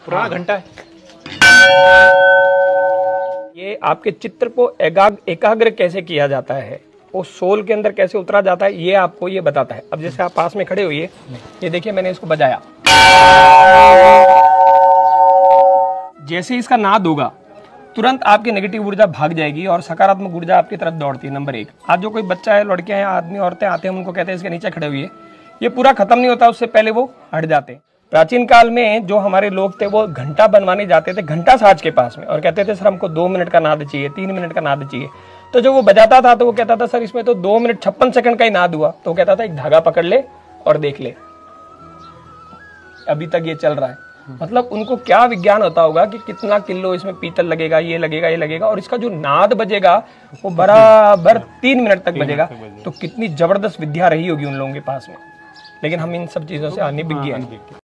पुराना घंटा है। ये आपके चित्र को एकाग्र कैसे किया जाता है, वो सोल के अंदर कैसे उतरा जाता है, ये आपको ये बताता है। अब जैसे आप पास में खड़े हुए, ये देखिए मैंने इसको बजाया, जैसे इसका नाद होगा तुरंत आपकी नेगेटिव ऊर्जा भाग जाएगी और सकारात्मक ऊर्जा आपकी तरफ दौड़ती है। नंबर 1, आज जो कोई बच्चा है, लड़कियां हैं, आदमी औरतें आते हैं, उनको कहते हैं इसके नीचे खड़े हुए, ये पूरा खत्म नहीं होता, उससे पहले वो हट जाते हैं। प्राचीन काल में जो हमारे लोग थे वो घंटा बनवाने जाते थे घंटा साज के पास में और कहते थे सर हमको 2 मिनट का नाद चाहिए, 3 मिनट का नाद चाहिए। तो जो वो बजाता था तो वो कहता था सर इसमें तो 2 मिनट 56 सेकंड का ही नाद हुआ। तो वो कहता था एक धागा पकड़ ले और देख ले, अभी तक ये चल रहा है। मतलब उनको क्या विज्ञान होता होगा कि कितना किलो इसमें पीतल लगेगा, ये लगेगा, ये लगेगा, और इसका जो नाद बजेगा वो बराबर 3 मिनट तक बजेगा। तो कितनी जबरदस्त विद्या रही होगी उन लोगों के पास में। लेकिन हम इन सब चीजों से अनिविज्ञ हैं।